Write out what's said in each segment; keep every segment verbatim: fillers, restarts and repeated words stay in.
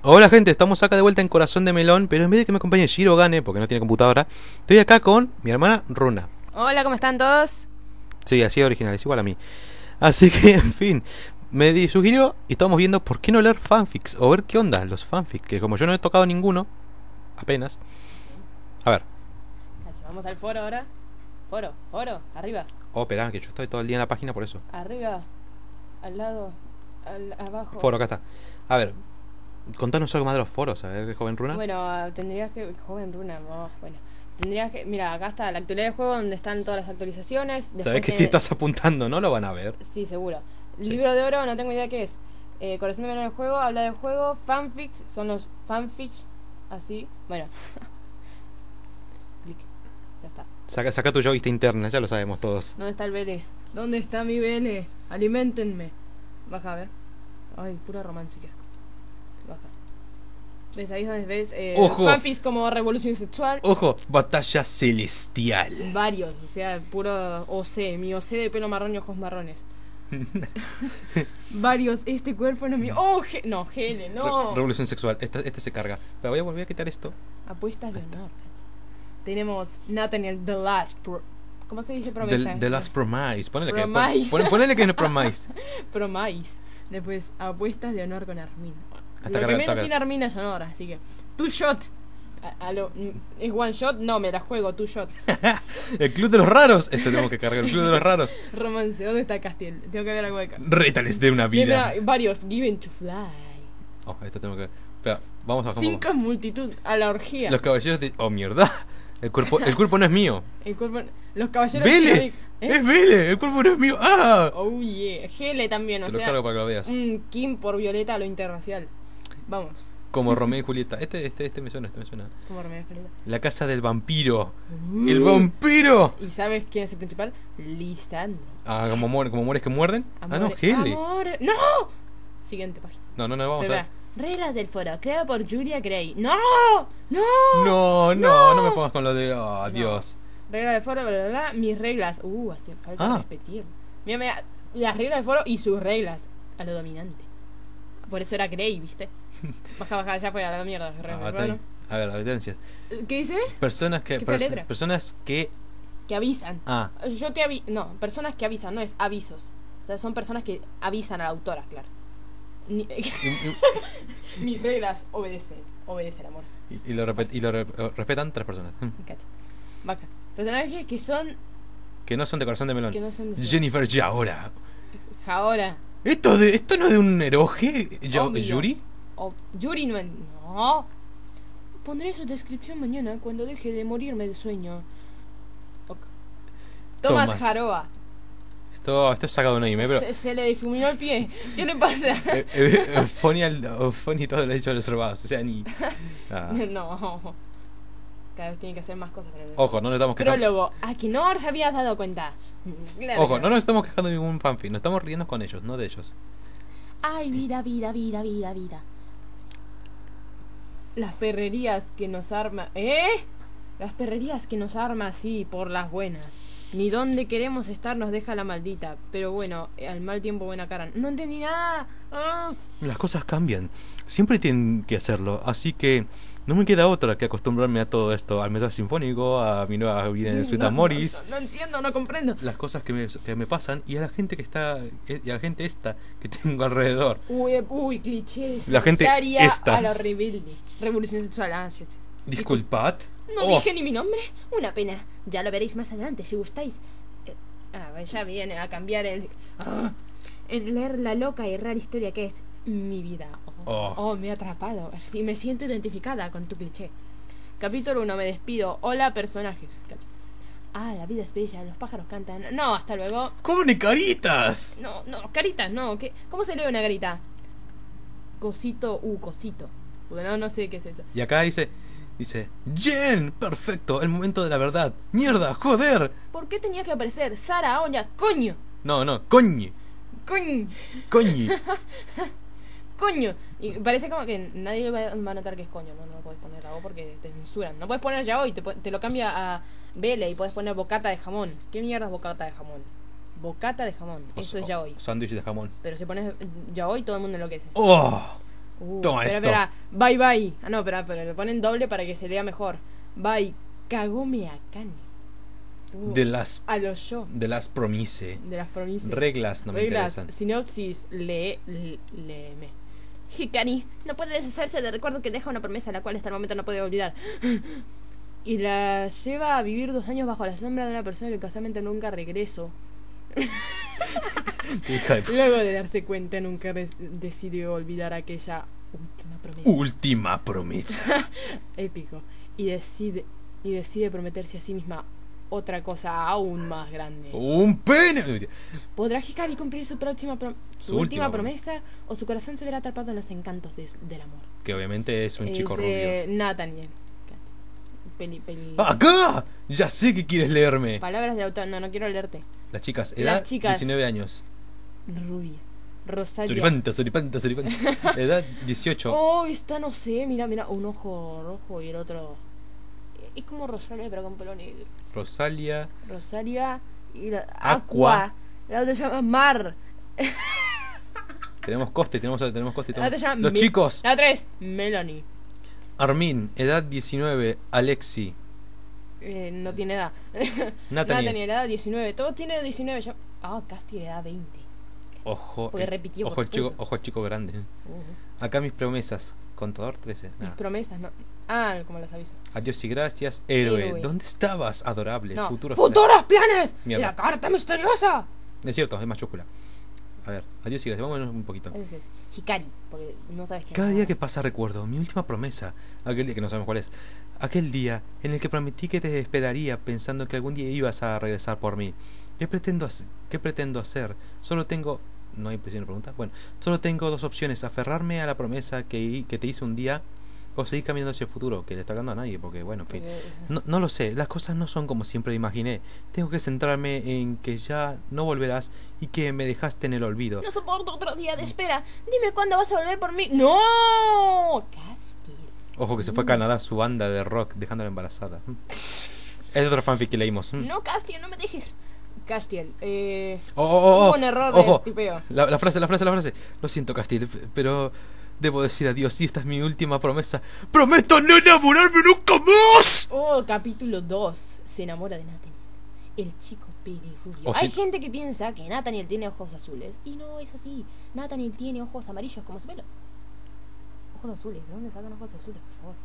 Hola gente, estamos acá de vuelta en Corazón de Melón, pero en vez de que me acompañe Shiro Gane, porque no tiene computadora, estoy acá con mi hermana Runa. Hola, ¿cómo están todos? Sí, así de original, es igual a mí. Así que, en fin, me di- sugirió y estamos viendo por qué no leer fanfics, o ver qué onda los fanfics, que como yo no he tocado ninguno, apenas. A ver. Cacho, vamos al foro ahora. Foro, foro, arriba, Oh, espera, que yo estoy todo el día en la página por eso. arriba, al lado, al, abajo. Foro, acá está. A ver, contanos algo más de los foros, a ver, joven Runa. Bueno, ah, tendrías que... Joven Runa, oh, bueno. Tendrías que... Mira, acá está la actualidad del juego donde están todas las actualizaciones. Sabes Después que de- si estás apuntando no lo van a ver. Sí, seguro. Sí. Libro de oro, no tengo idea qué es. Eh, Corazón de Melón del juego, habla del juego. Fanfics, son los fanfics. Así, bueno. Clic, ya está. Saca, saca tu vista interna, ya lo sabemos todos. ¿Dónde está el B L? ¿Dónde está mi B L? Aliméntenme. Baja, a ver. Ay, puro romance, qué asco. Baja. ¿Ves? Ahí es donde ves eh, ¡Ojo! fanfics como Revolución Sexual. Ojo, batalla celestial. Varios, o sea, puro O C. Mi O C de pelo marrón y ojos marrones. Varios, este cuerpo no es mío. Oh, G no, G L, no. Re- Revolución sexual, este, este se carga. Pero voy a volver a quitar esto. Apuestas de honor, cacho. Tenemos Nathaniel The Last Pro... ¿Cómo se dice promesa? The, the Last Promise. Ponele que, Promise. pon- ponele que no es Promise. Promise. Después, apuestas de honor con Armin. Hasta Lo acá, que hasta menos acá. tiene Armin es honor, así que. Two shot. A, a lo, ¿Es one shot? No, me la juego, two shot. El club de los raros. Este tenemos que cargar, el club de los raros. Romance, ¿dónde está Castiel? Tengo que ver algo de acá. Rétales de una vida. Mira, varios, Given to Fly. Oh, esto tengo que ver. Espera, vamos a Cinco es multitud, a la orgía. Los caballeros de. Oh, mierda. El cuerpo, el cuerpo no es mío. El cuerpo. Los caballeros ¡Vele! Chirovic. ¿Eh? ¡Es Vele! El cuerpo no es mío. ¡Ah! Oh yeah. G L también, o Te lo sea. cargo para que lo veas. Un Kim por Violeta a lo interracial. Vamos. Como Romeo y Julieta. Este, este, este me suena, este me suena. Como Romeo y Julieta. La casa del vampiro. Uh. ¡El vampiro! ¿Y sabes quién es el principal? Lisandro. Ah, como, muere, como mueres que muerden. Ah, no, Amore- Hele. Amore- ¡No! Siguiente página. No, no, no, vamos a ver. Espera. Reglas del foro, creado por Julia Gray. ¡No! ¡No! No, no, No. no me pongas con lo de. Oh, Dios. Reglas del foro, bla, bla, bla. Mis reglas. Uh, hacía falta Ah. repetir. Mira, mira. Las reglas del foro y sus reglas. A lo dominante. Por eso era Gray, ¿viste? Baja, baja, ya fue a la mierda. las reglas Ah, del está foro. bien. A ver, advertencias. ¿Qué dice? Personas que. ¿Qué fue la perso- letra? personas que. Que avisan. Ah, Yo te aviso. No, personas que avisan, no es avisos. O sea, son personas que avisan a la autora, claro. Ni- Mis reglas obedecen. Obedece el amor. y, y lo, repet- y lo re- lo respetan tres personas. Cacho. Vaca. Personajes que son. Que no son de corazón de melón. Que no son de. Jennifer Yaora. Ahora. ¿Esto, de, ¿Esto no es de un eroge? Ya- Obvio. ¿Yuri? O Yuri no. No. Pondré su descripción mañana cuando deje de morirme de sueño. Ok. Tomás Tomás. Jaroa. Esto, esto es sacado de un anime, pero. Se, se le difuminó el pie. ¿Qué le pasa? Eh, eh, Fonny al- Fonny todo lo ha hecho reservados. O sea, ni. Ah. No. Cada vez tienen que hacer más cosas con el. Ojo, no nos estamos quejando. Prólogo. A que no os habías dado cuenta. Claro Ojo, que no nos estamos quejando de ningún fanfic. Nos estamos riendo con ellos, no de ellos. Ay, vida, vida, vida, vida, vida. Las perrerías que nos arma. ¿Eh? Las perrerías que nos arma así por las buenas. Ni donde queremos estar nos deja la maldita. Pero bueno, al mal tiempo buena cara. No entendí nada. Ah. Las cosas cambian. Siempre tienen que hacerlo. Así que no me queda otra que acostumbrarme a todo esto. Al metal sinfónico, a mi nueva vida en Sweet No, Amoris. No, no entiendo, no comprendo. Las cosas que me, que me pasan y a la gente que está. Y a la gente esta que tengo alrededor. Uy, uy, clichés. La gente Sectaria esta. A la rebelde. Revolución sexual. Ah, sí, sí. Disculpad. No Oh, dije ni mi nombre. Una pena. Ya lo veréis más adelante si gustáis. Eh, ah, ya viene a cambiar el. Ah, en leer la loca y rara historia que es mi vida. Oh, Oh. oh, me he atrapado. Sí, me siento identificada con tu cliché. Capítulo uno. Me despido. Hola, personajes. Cacha. Ah, la vida es bella. Los pájaros cantan. No, hasta luego. ¡Come caritas! No, no, caritas, no. ¿Qué? ¿Cómo se lee una carita? Cosito, uh, cosito. Bueno, no sé qué es eso. Y acá dice. Dice. ¡Jen! Perfecto, el momento de la verdad. ¡Mierda! ¡Joder! ¿Por qué tenía que aparecer Sara Oña? ¡Coño! No, no, coñi. ¡Coño! Coñi. ¡Coño! Y parece como que nadie va va a notar que es coño, ¿no? No puedes poner algo porque te censuran. No puedes poner ya hoy, te, po- te lo cambia a Vele y puedes poner bocata de jamón. ¿Qué mierda es bocata de jamón? Bocata de jamón, eso O- es ya hoy. Sándwich de jamón. Pero si pones ya hoy, todo el mundo enloquece. ¡Oh! Uh, Toma espera, esto. espera. Bye bye. Ah, no, espera, pero lo ponen doble para que se lea mejor. Bye. Kagome Akane. Uh, De las a los yo. de las promise. De las promesas. Reglas no me Reglas. interesan. Sinopsis. Lee. le- Léeme. Hikari no puede deshacerse del recuerdo que deja una promesa la cual hasta el momento no puede olvidar. Y la lleva a vivir dos años bajo la sombra de una persona que casualmente nunca regresó. Hija de... Luego de darse cuenta, nunca res- decidió olvidar aquella última promesa. Última promesa. Épico. Y decide, y decide prometerse a sí misma otra cosa aún más grande. Un pene. ¿Podrá Hikari cumplir su próxima pro- su, Su última última promesa o su corazón se verá atrapado en los encantos de- del amor? Que obviamente es un chico Es, eh, rubio. Nathaniel. Peli, peli. ¡Acá! Ya sé que quieres leerme. Palabras de autor. No, no quiero leerte. Las chicas, Las edad chicas. diecinueve años. Rubia. Rosalia. Suripanta, suripanta, suripanta. Edad dieciocho. Oh, esta no sé. Mira, mira. Un ojo rojo y el otro. Es como Rosalia, pero con pelo negro. Rosalia. Rosalia y la. Aqua. Aqua. La otra se llama Mar. Tenemos coste, tenemos, tenemos coste. La otra Tenemos... se llama Los Me- chicos. La otra es Melanie. Armin, edad diecinueve. Alexi. Eh, no tiene edad. Nathaniel. Nathaniel, edad diecinueve. Todos tienen diecinueve. Ya... Ah, Casti, edad veinte. Ojo. Porque eh, repitió, Ojo por el chico, puto. ojo el chico grande. Uh, Acá mis promesas. Contador trece. mis Nada. promesas, no. Ah, como las aviso. Adiós y gracias, héroe. Héroe. ¿Dónde estabas, adorable? No. Futuro. ¡Futuros planes! Mierda. ¡La carta misteriosa! Es cierto, es mayúscula. A ver, adiós y gracias. Vámonos un poquito. Eso es Hikari, porque no sabes qué. Cada día que pasa recuerdo mi última promesa. Aquel día que no sabemos cuál es. Aquel día en el que prometí que te esperaría pensando que algún día ibas a regresar por mí. ¿Qué pretendo hacer? ¿Qué pretendo hacer? Solo tengo... No hay presión de pregunta. Bueno, solo tengo dos opciones. Aferrarme a la promesa que, que te hice un día o seguir caminando hacia el futuro. Que le está hablando a nadie porque, bueno, en fin. Porque- No, no lo sé, las cosas no son como siempre imaginé. Tengo que centrarme en que ya no volverás y que me dejaste en el olvido. No soporto otro día de espera. Dime cuándo vas a volver por mí. ¡No! Casti. Ojo que se fue a Canadá su banda de rock dejándola embarazada. Mm. Es otro fanfic que leímos. Mm. No, Castiel, no me dejes. Castiel, eh. Oh, oh, oh, Hubo oh. un error de Ojo. tipeo. La, la frase, la frase, la frase. Lo siento, Castiel, f- pero debo decir adiós y esta es mi última promesa. ¡Prometo no enamorarme nunca más! Oh, capítulo dos. Se enamora de Nathaniel. El chico pelirrubio. O Hay si- gente que piensa que Nathaniel tiene ojos azules. Y no es así. Nathaniel tiene ojos amarillos como su pelo. Ojos azules. ¿De dónde sacan ojos azules, por favor?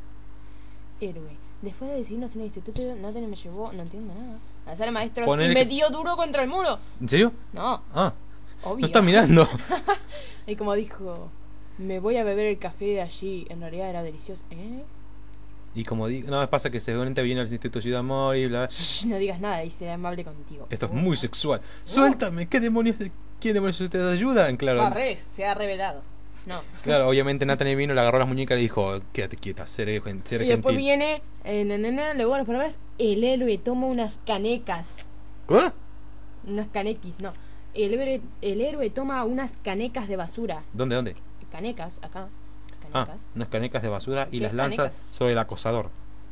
Héroe. Después de decirnos en el instituto, Nathaniel me llevó, no entiendo nada, a la sala de maestros Ponele y me que- dio duro contra el muro. ¿En serio? No, Ah, obvio. no está mirando. Y como dijo, me voy a beber el café de allí. En realidad era delicioso. ¿Eh? Y como digo, no, pasa que seguramente viene al Instituto Ciudad Amor y bla. Shh, no digas nada y seré amable contigo. Esto es Oh, muy no. sexual. Suéltame, ¿qué demonios? ¿Quién demonios usted ayuda? Claro, Farrés, se ha revelado. No. claro, obviamente Nathaniel vino, le agarró las muñecas y le dijo, quédate quieta, seré, gen- seré Y después gentil. viene, eh, na, na, na, luego las palabras, el héroe toma unas canecas. ¿Qué? Unas canequis, no. El héroe, el héroe toma unas canecas de basura. ¿Dónde, dónde? Canecas, acá. Ah, Canecas. unas canecas de basura y ¿Qué las lanza canecas? sobre el acosador.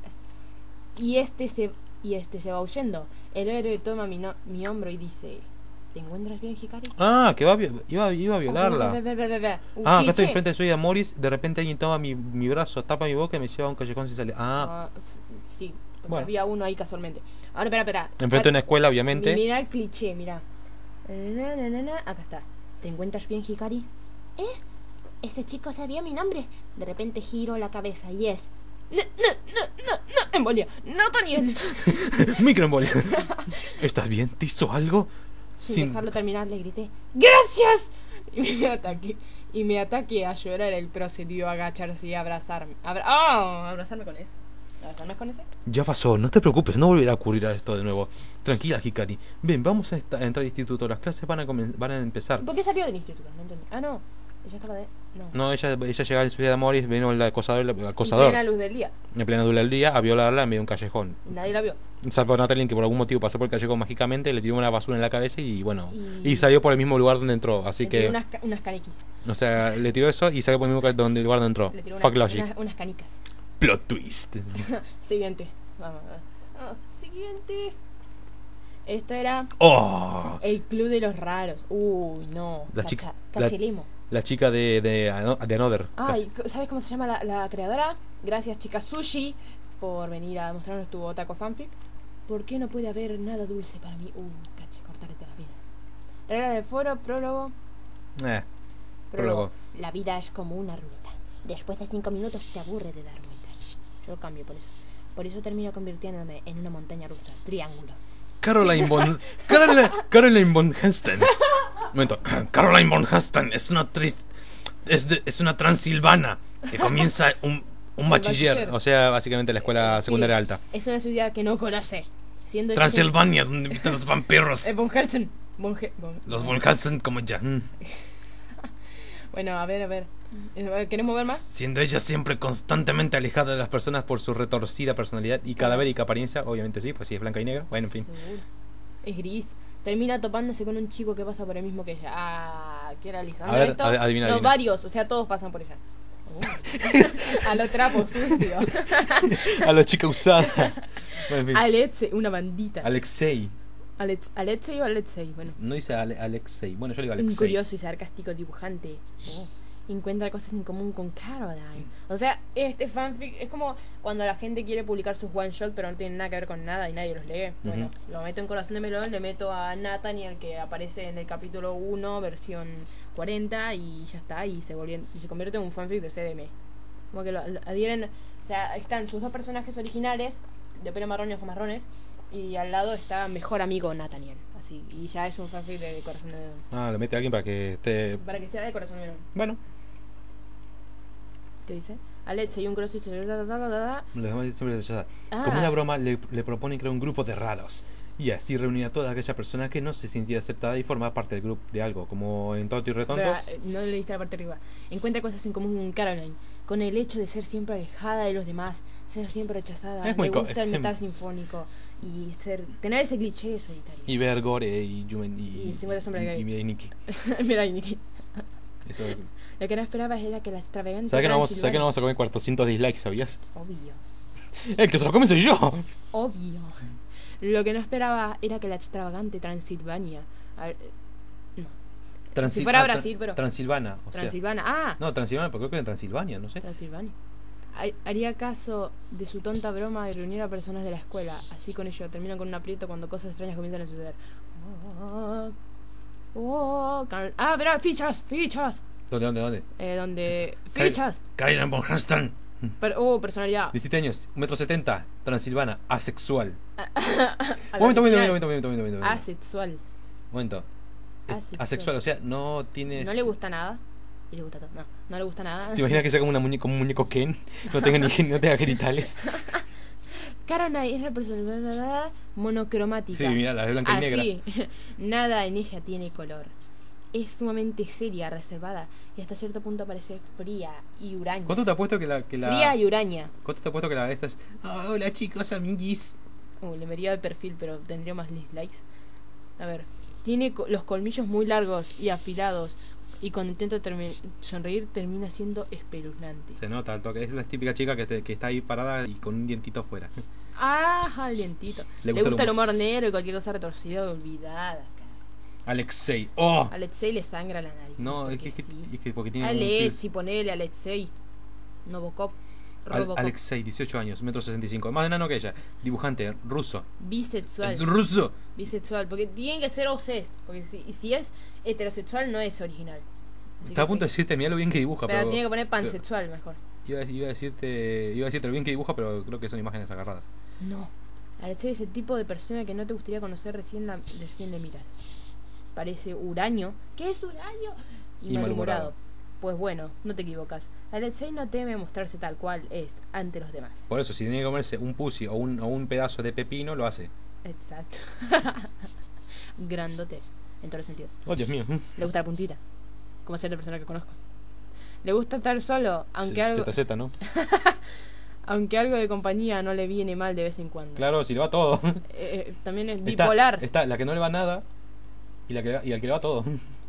Y este se y este se va huyendo. El héroe toma mi, no- mi hombro y dice, ¿te encuentras bien, Hikari? Ah, que va a vi- iba, iba a Ve, ve, violarla. ve, ve, ve, ve. Un Ah, acá estoy cliché. enfrente de Soy Morris, de repente alguien toma mi, mi brazo, tapa mi boca y me lleva a un callejón sin salida. Ah, Ah, s- sí, porque Bueno. había uno ahí casualmente. Ahora, espera, espera. enfrente de una escuela, obviamente. Mi- Mira el cliché, mira. Na, na, na, na. Acá está. ¿Te encuentras bien, Hikari? ¿Eh? Este chico sabía mi nombre. De repente giro la cabeza y es... No, no, no, no, no, embolia. Nathaniel. Microembolia. ¿Estás bien? ¿Te hizo algo? Sin dejarlo terminar, le grité ¡Gracias! Y me ataqué. Y me ataqué a llorar. Él procedió a agacharse y a abrazarme. Abra ¡Ah! ¿Abrazarme con ese? ¿Abrazarme con ese? Ya pasó, no te preocupes, no volverá a ocurrir esto de nuevo. Tranquila, Hikari. Ven, vamos a, esta- a entrar al instituto. Las clases van a, comen- van a empezar. ¿Por qué salió del instituto? No entendí. Ah, no. Ella estaba de... No. No, ella, ella llegaba en Ciudad de Morris, vino el acosador, el En acosador plena luz del día. en plena luz del día a violarla en medio de un callejón. Y nadie la vio. Salvo a Natalie, que por algún motivo pasó por el callejón mágicamente, le tiró una basura en la cabeza y bueno, Y- y, salió por el mismo lugar donde entró. Así Le tiró que, unas, ca- unas caniquis. o sea, le tiró eso y salió por el mismo ca- donde, lugar donde entró. Le tiró Fuck unas, logic. unas, unas canicas. Plot twist. Siguiente. Vamos a ver. Ah, siguiente. Esto era Oh, el club de los raros. Uy, no. La Cacha- chica- la- Cachelemo. La chica de, de, de Another. Ay, ¿sabes cómo se llama la, la creadora? Gracias, chica Sushi, por venir a mostrarnos tu otaku fanfic. ¿Por qué no puede haber nada dulce para mí? Uh, caché, cortarte la vida. Regla del foro, prólogo. Eh, Prólogo. prólogo. La vida es como una ruleta. Después de cinco minutos te aburre de dar vueltas. Yo cambio por eso. Por eso termino convirtiéndome en una montaña rusa. Triángulo. Caroline von... Caroline, Caroline von Hasten. Un momento. Caroline von Hasten es una tris... Es, de, es una transilvana que comienza un, un bachiller. bachiller. O sea, básicamente la escuela Sí, secundaria alta. Es una ciudad que no conoce. Siendo ella Transilvania, donde habitan los vampiros. Eh, Von Herzen. Von He- Von- Los von Hasten como ya. Mm. Bueno, a ver, a ver. Eh, ¿Querés mover más? Siendo ella siempre constantemente alejada de las personas por su retorcida personalidad y cadavérica apariencia. Obviamente sí, pues sí, es blanca y negra. Bueno, en fin. Seguro. Es gris. Termina topándose con un chico que pasa por el mismo que ella. Ah, ¿qué era Lisandro? A ver, esto? ad- adivina, No, adivina. varios, o sea, todos pasan por ella. Oh. A los trapos sucios. A la chica usada. Bueno, en fin. Alexei, una bandita. Alexei. Alex, Alexei o Alexei, bueno. No dice Ale- Alexei. Bueno, yo le digo Un Alexei. curioso y sarcástico dibujante. Oh. Encuentra cosas en común con Caroline. O sea, este fanfic es como cuando la gente quiere publicar sus one shot pero no tienen nada que ver con nada y nadie los lee. Bueno, Ujú. lo meto en Corazón de Melón, le meto a Nathaniel que aparece en el capítulo uno, versión cuarenta y ya está. Y se, volvió, y se convierte en un fanfic de C D M. Como que lo, lo adhieren. O sea, están sus dos personajes originales, de pelo marrón y ojos marrones. Y al lado está mejor amigo Nathaniel. Así, y ya es un fanfic de Corazón de Melón. Ah, lo mete a alguien para que esté. Para que sea de Corazón de Melón. Bueno, ¿Qué dice? Alexei, un grosso y se- da, da, da, da, da. los demás siempre rechaza. Ah. Como una broma, le, le proponen crear un grupo de raros. Y así reunir a toda aquella persona que no se sintiera aceptada y formar parte del grupo de algo. Como en Tonto y Retonto. Pero, eh, no le diste la parte de arriba. Encuentra cosas en común con Caroline. Con el hecho de ser siempre alejada de los demás, ser siempre rechazada. Es muy Le co- gusta el es- metal sinfónico. Y ser tener ese cliché solitario. Y ver Gore y Yumen y. Y cincuenta sombras de y, Grey. y, y Nikki. Mira, Niki. Eso. Lo que no esperabas era que la extravagante. ¿Sabes que no vamos, ¿sabes que no Transilvania- vamos a comer cuatrocientos dislikes, sabías? Obvio. El que se lo come soy yo. Obvio. Lo que no esperaba era que la extravagante Transilvania. A ver, no. Transil- Si fuera ah, tra- Brasil, pero- Transilvana, o sea. Transilvana. Ah, No, Transilvana, porque creo que en Transilvania, no sé. Transilvania. Ha- Haría caso de su tonta broma de reunir a personas de la escuela. Así con ello terminan con un aprieto cuando cosas extrañas comienzan a suceder. Oh, oh, Car- ah, verá, fichas, fichas. ¿Dónde, dónde, dónde? Eh, donde. Cari- Fichas. Caroline von Hasten. Per- oh, personalidad. diecisiete años, un metro setenta, Transilvana, asexual. A la Momento, momento, original. momento, momento, momento, momento. Asexual. Momento. Es Asexual. asexual, o sea, no tienes. No le gusta nada. Y le gusta todo. No, no le gusta nada. ¿Te imaginas que sea como, una muñe- como un muñeco Ken? No tenga, ni, no tenga genitales. Caroline es la personalidad monocromática. Sí, mira, la de blanca y negra. Así, nada en ella tiene color. Es sumamente seria, reservada y hasta cierto punto parece fría y huraña. ¿Cuánto te ha puesto que la. Que la... Fría y huraña. ¿Cuánto te ha puesto que la esta es? Ah, hola chicos, amiguis. Uh, le vería el perfil, pero tendría más dislikes. A ver. Tiene co- los colmillos muy largos y afilados. Y cuando intenta termi- sonreír, termina siendo espeluznante. Se nota al toque. Es la típica chica que, te- que está ahí parada y con un dientito afuera. Ah, el dientito. Le Le gusta gusta, el el humor negro y cualquier cosa retorcida olvidada. Alexei. ¡Oh! A Alexei le sangra la nariz. No, es porque que, es que- sí. es que porque tiene. un Alexi, ponele Alexei. Novocop. Al- Robocop. Alexei, dieciocho años, metro sesenta y cinco. Más enano que ella. Dibujante, ruso. Bisexual. Es ruso. Bisexual. Porque tiene que ser obsessed. Porque si, y si es heterosexual, no es original. Así Estaba a que- punto de decirte, mira lo bien que dibuja, Pero pero. tiene que poner pansexual mejor. Iba, a- iba a decirte. Iba a decirte lo bien que dibuja, pero creo que son imágenes agarradas. No. Alexei es el tipo de persona que no te gustaría conocer recién, la, recién le miras. Parece huraño. ¿Qué es huraño? Y, Y malhumorado. malhumorado. Pues bueno, no te equivocas. Alexei no teme mostrarse tal cual es ante los demás. Por eso, si tiene que comerse un pussy o un, o un pedazo de pepino, lo hace. Exacto. Grandotes, en todo el sentido. Oh, Dios mío. Le gusta la puntita, como cierta persona que conozco. Le gusta estar solo, aunque algo, Z Z, ¿no? aunque algo de compañía no le viene mal de vez en cuando. Claro, si le va todo. Eh, eh, también es Está- bipolar. Está, la que no le va nada y la que le va- y al que le va todo.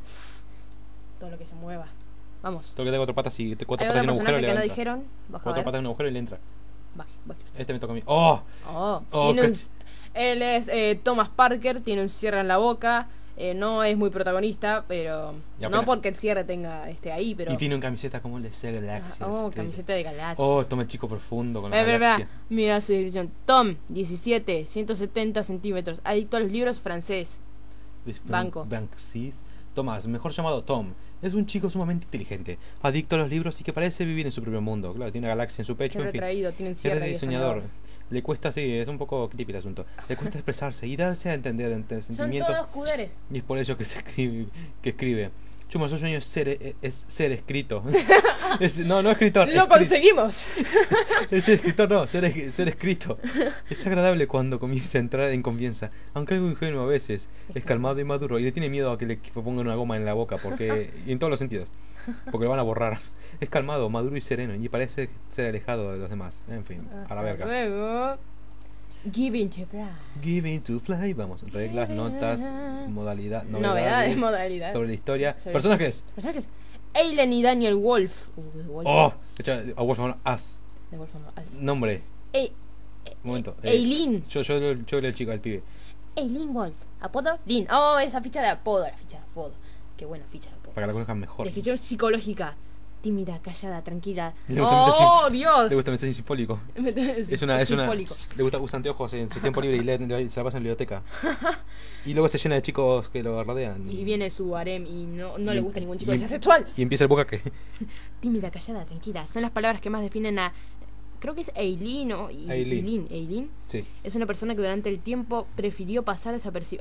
Todo lo que se mueva. Vamos. Todo lo que tenga cuatro patas y cuatro Hay patas otro en un agujero personaje y le que no entra. dijeron. Baja a Cuatro ver. patas en un agujero y le entra. Baje, baje. Este me toca a mí. ¡Oh! Oh, Oh, tiene qué un- él es eh, Thomas Parker, tiene un cierre en la boca, Eh, no es muy protagonista, pero Y no apenas- porque el cierre tenga este ahí, pero... Y tiene una camiseta como el de Galaxia. Oh, camiseta de Galaxia. Oh, toma el chico profundo con la Espera, espera, galaxia. espera. Mira su descripción. Tom, diecisiete, ciento setenta centímetros. Adicto a los libros, francés. Banco. Banksys. Tomás, mejor llamado Tom. Es un chico sumamente inteligente, adicto a los libros y que parece vivir en su propio mundo. Claro, tiene una galaxia en su pecho. Qué En fin. retraído, tienen Eres sierra y diseñador. desarrollador. Le cuesta, sí, es un poco creepy el asunto. Le cuesta expresarse y darse a entender entre Son sentimientos. todos cuderes. Y es por ello que se escribe, que escribe. Chuma, su sueño es ser, es, es ser escrito. Es- no, no escritor. ¡Lo escri- conseguimos! Es escritor, no, ser, es- ser escrito. Es agradable cuando comienza a entrar en confianza, aunque algo ingenuo a veces. Es calmado y maduro y le tiene miedo a que le pongan una goma en la boca, porque y en todos los sentidos, porque lo van a borrar. Es calmado, maduro y sereno y parece ser alejado de los demás. En fin, a la Hasta verga. luego. Giving to fly. Giving to fly, vamos, reglas, notas, modalidad, Novedades, modalidad. sobre la historia. Sobre- ¿Personajes? Personajes. Aileen y Daniel Wolf. Uh, de Wolf. Oh, echa- a Wolf on Us. De Wolf no. As- Nombre. Ei- Un momento. eh, Aileen. Yo, yo, yo, yo leo el chico, al pibe. Aileen Wolf. ¿Apodo? Lynn. Oh, esa ficha de apodo. La ficha de apodo. Qué buena ficha de apodo. Para que la conozcan mejor. Descripción psicológica. Tímida, callada, tranquila. Le gusta meterse- ¡Oh, Dios! Le gusta meterse en sinfólico. Es una, es una. Sinfólico. Le gusta usar anteojos en su tiempo libre y lee- lee- se la pasa en la biblioteca. Y luego se llena de chicos que lo rodean. Y viene su harem y no, no Y- le gusta ningún chico y- que sea sexual. Y empieza el boca que. Tímida, callada, tranquila. Son las palabras que más definen a... Creo que es Aileen o I- Aileen. Aileen. Aileen. Sí. Es una persona que durante el tiempo prefirió pasar desapercibida.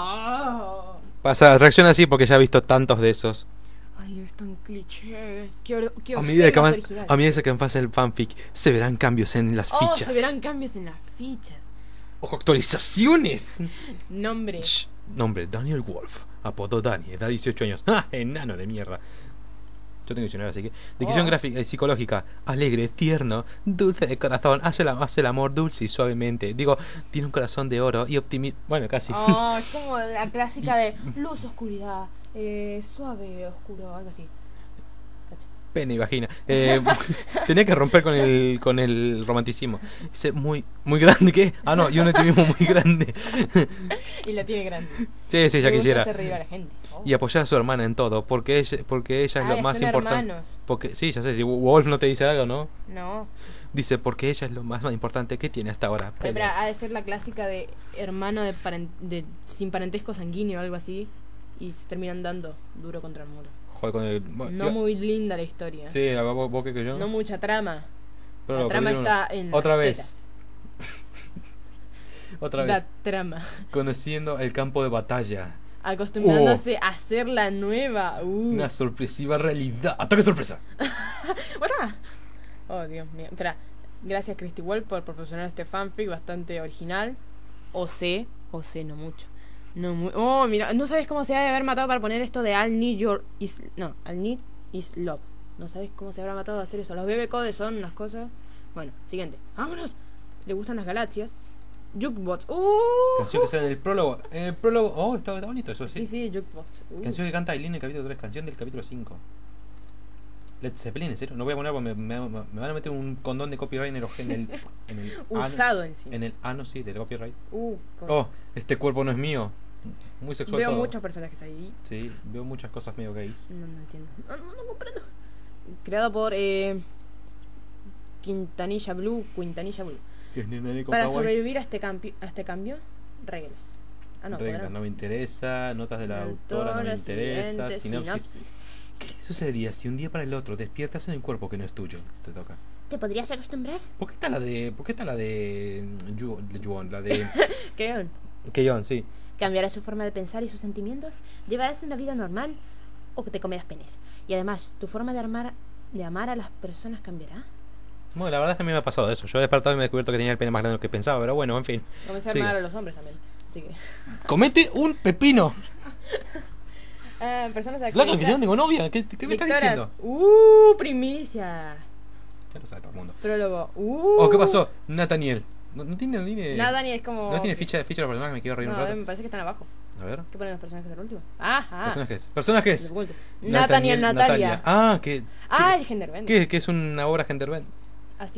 ¡Ah! Pasa, reacciona así porque ya ha visto tantos de esos. Ay, es tan cliché. Qué, or- qué A medida que más avance, original. a medida que avance el fanfic, se verán cambios en las Oh, fichas. se verán cambios en las fichas. ¡Ojo, actualizaciones! Nombre. Shh. Nombre, Daniel Wolf. Apodo Dani, edad dieciocho años. ¡Ah! Enano de mierda. Yo tengo diccionario, así que. Descripción Oh. gráfica y psicológica. Alegre, tierno, dulce de corazón. Hace el, hace el amor dulce y suavemente. Digo, tiene un corazón de oro y optimismo. Bueno, casi. Oh, es como la clásica de luz, oscuridad, eh, suave, oscuro, algo así. Cacha. Pene y vagina. Eh, tenía que romper con el, con el romanticismo. Dice, muy, muy grande, ¿qué? Ah, no, y un optimismo muy grande. Y la tiene grande. Sí, sí, ya Le gusta quisiera. hacer reír a la gente. Oh. Y apoyar a su hermana en todo, porque ella, porque ella es Ah, lo más son importante. hermanos. Porque, sí, ya sé, si Wolf no te dice algo, ¿no? No. Dice, porque ella es lo más, más importante que tiene hasta ahora. Pero, Pelea. ha de ser la clásica de hermano de, paren- de sin parentesco sanguíneo o algo así. Y se terminan dando duro contra el muro. Joder, con el. bueno, No yo- muy linda la historia. Sí, a vos, vos que que yo. No mucha trama. Pero la no, trama pero yo está no. en Otra las vez. tetas. Otra vez. La trama. Conociendo el campo de batalla. Acostumbrándose a ser la nueva. Uh. Una sorpresiva realidad. ¡Ataque sorpresa! ¡Otra! Oh, Dios mío. Espera. Gracias, Christy Wall, por proporcionar este fanfic bastante original. O sé, o sé, no mucho. No muy. Oh, mira, no sabes cómo se ha de haber matado para poner esto de I'll need your is. No, I'll need is love. No sabes cómo se habrá matado de hacer eso. Los bebé codes son unas cosas. Bueno, siguiente. ¡Vámonos! Le gustan las galaxias. Jukebox. ¡Uh! Canción que sale en el prólogo. En el prólogo. Oh, está, está bonito eso, sí. Sí, sí, Jukebox. Uh. Canción que canta Aileen en el capítulo tres. Canción del capítulo cinco. Led Zeppelin, ¿en serio? No voy a poner porque me, me, me van a meter un condón de copyright en el. En el, en el Usado ano, encima. En el ano, sí, del copyright. Uh, con- Oh, este cuerpo no es mío. Muy sexual Veo todo. muchos personajes ahí. Sí, veo muchas cosas medio gays. No, no entiendo. No, no, no comprendo. Creado por eh, Quintanilla Blue. Quintanilla Blue. Que es nene con Para kawaii. sobrevivir a este, campi- a este cambio, reglas. Ah, no, Reglas, podrán. no me interesa. Notas de la autora, no me interesa. siguiente, Sinopsis. ¿Qué sucedería si un día para el otro despiertas en el cuerpo que no es tuyo? Te toca. ¿Te podrías acostumbrar? ¿Por qué está la de. ¿Por qué está la de. Yu- de Yuon? La de. ¿Qué? Keyon, sí. ¿Cambiarás su forma de pensar y sus sentimientos? ¿Llevarás una vida normal o que te comerás penes? Y además, ¿tu forma de, armar, de amar a las personas cambiará? Bueno, la verdad es que a mí me ha pasado eso. Yo he despertado y me he descubierto que tenía el pene más grande de lo que pensaba, pero bueno, en fin. Comencé a Sigue. amar a los hombres también. Así que. ¡Comete un pepino! Ah, personas de Claro, que yo no tengo novia. ¿Qué, qué me estás diciendo? ¡Uh! Primicia. Ya lo sabe todo el mundo. Prólogo. ¡Uh! Oh, ¿qué pasó? Nathaniel. No, no tiene. No tiene, Nada, ni es como. no tiene ficha, ficha de personaje, me quiero reír No, un rato. me parece que están abajo. A ver. ¿Qué ponen los personajes del último? Ah, ah. Personajes. Personajes. Los ocultos. Nathaniel, Natalia. Ah, que. Ah, que- el Genderbend. ¿Qué? Que es una obra Genderbend. Así.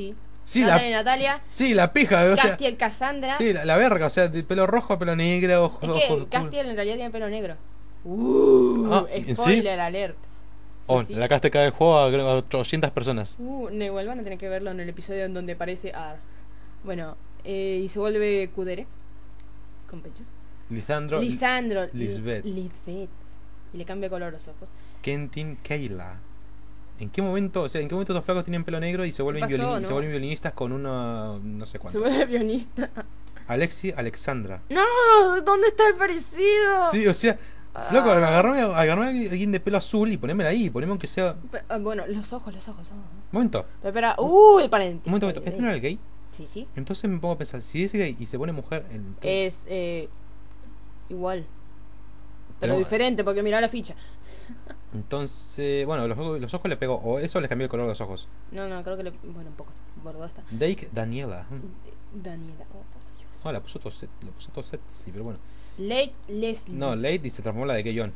Sí, Natalia y la, Natalia. sí, la pija, o sea. Castiel, Cassandra. Sí, la, la verga, o sea, de pelo rojo, pelo negro, ojos. Es ojos que oscuros. Castiel en realidad tiene pelo negro. Uh, Ah, ¿sí? spoiler alert. Sí, Oh, sí. la caste cae el juego a a ochocientas personas. Uh, no, igual van a tener que verlo en el episodio en donde aparece Ar. Bueno, eh, y se vuelve Kudere. Con pechos. Lisandro, Lisandro. Lisbeth. Li- Lisbeth. Y le cambia color los ojos. Kentin, Kayla. ¿En qué momento, o sea, en qué momento estos flacos tienen pelo negro y se vuelven, ¿Qué pasó, violin- y no? se vuelven violinistas con una, no sé Se cuánto? vuelve guionista. Alexi, Alexandra. ¡No! ¿Dónde está el parecido? Sí, o sea, flaco, agarrame, agarrame a alguien de pelo azul y ponémela ahí, poneme aunque sea... Pe- ah, bueno, los ojos, los ojos. Oh. Momento, Pero espera. Uh, el paréntesis. un momento, un momento. ¿Este no era el gay? Sí, sí. Entonces me pongo a pensar, si es gay y se pone mujer... En... Es eh, igual. Pero Pero- diferente, porque mira la ficha. Entonces, bueno, los ojos, los ojos le pegó, o eso les cambió el color de los ojos. No, no, creo que le. Bueno, un poco. Bordó está. Dake, Daniela. Mm. Daniela. Oh, por Dios. Ah, la puso todo set, la puso todo set, sí, pero bueno. Lake Leslie. No, Late y se transformó en la de Keyon.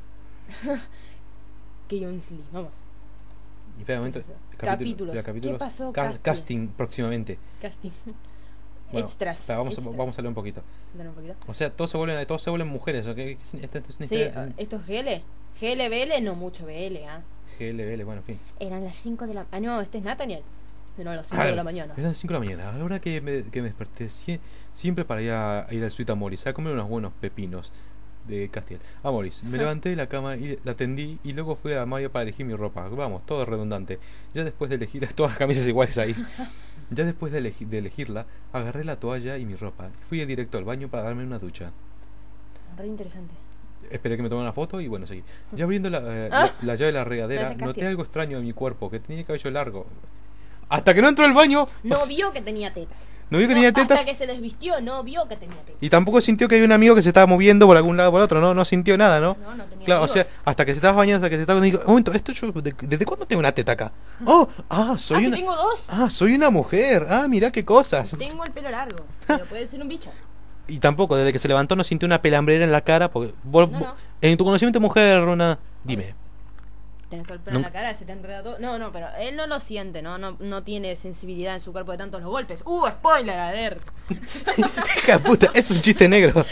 Keyonsley. Vamos. Y espera un ¿Qué momento. es eso? capítulo- Capítulos. mira, capítulos. ¿Qué pasó, Ca- casting? casting próximamente. Casting. Bueno, Extras. espera, vamos, extras. A, vamos a leer un poquito. Dale un poquito. O sea, todos se vuelven, todos se vuelven mujeres. ¿Ok? Esta, esta es una Sí, historia- esto es G L. G L B L, no mucho B L, ¿ah? G L B L, bueno, en fin. Eran las cinco de la. Ah, no, este es Nathaniel. No, a las cinco Ah, de la mañana. Eran las cinco de la mañana. A la hora que me, que me desperté, sie- siempre para ir a, a ir al Sweet Amoris, a comer unos buenos pepinos de Castiel. Amoris, me levanté de la cama y la tendí y luego fui al armario para elegir mi ropa. Vamos, todo redundante. Ya después de elegir todas las camisas iguales ahí. Ya después de, elegi- de elegirla, agarré la toalla y mi ropa. Fui directo al baño para darme una ducha. Re interesante. Esperé que me tomara una foto y bueno, seguí. Ya abriendo la, eh, Ah. la, la llave de la regadera, Parece noté Castiel. algo extraño en mi cuerpo, que tenía el cabello largo. Hasta que no entró al baño. No o sea, vio que tenía tetas. no vio que No, tenía tetas. Hasta que se desvistió, no vio que tenía tetas. Y tampoco sintió que había un amigo que se estaba moviendo por algún lado o por otro, no, no sintió nada, ¿no? No, no tenía Claro, amigos. o sea, hasta que se estaba bañando, hasta que se estaba digo, un momento, esto yo de- ¿desde cuándo tengo una teta acá? Oh, ah, Ah, soy que una tengo dos. Ah, soy una mujer. Ah, mirá qué cosas. Tengo el pelo largo. Pero puede ser un bicho. Y tampoco desde que se levantó no sintió una pelambrera en la cara porque vos- No, vos- no. en tu conocimiento de mujer, Rona, dime. Tenés todo el pelo Nunca- en la cara, se te enreda todo. No, no, pero él no lo siente, ¿no? No, no tiene sensibilidad en su cuerpo de tantos los golpes. ¡Uh, spoiler alert! Hija de puta, eso es un chiste negro.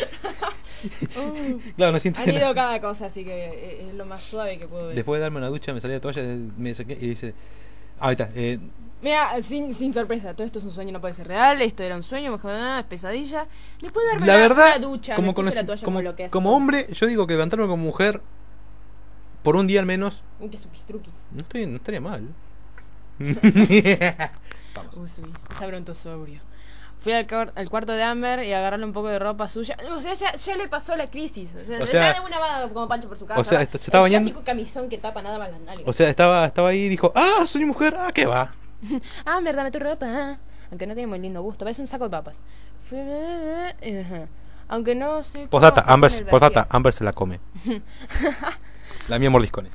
Claro, no siente Han ido nada. cada cosa, así que eh, es lo más suave que puedo ver. Después de darme una ducha, me salí de toalla, me saqué y dice, ah, ahorita, eh, Mira, sin, sin sorpresa, todo esto es un sueño, no puede ser real. Esto era un sueño, mejor nada, es pesadilla. Después de darme la una, verdad, una ducha, como, me puse conocí- la toalla como, como lo que hace. como hombre, yo digo que levantarme como mujer por un día al menos, Uy, qué suquis truquis. no, estoy, no estaría mal. Vamos. Uy, subí, sabrontosaurio. Fui al, cuar- al cuarto de Amber y agarrarle un poco de ropa suya. O sea, ya, ya le pasó la crisis. O sea, O ya sea- de una va como Pancho por su casa. o sea, ¿va? está- se estaba El bañando- clásico camisón que tapa nada más las nalgas. O sea, estaba, estaba ahí y dijo, ah, soy mujer, ah, ¿qué va? Amber, dame tu ropa. Aunque no tiene muy lindo gusto, parece un saco de papas. Fui- Ajá. Aunque no sé cómo Postdata, se Amber, pone el postdata, brasier. Amber se la come. La mía mordiscone.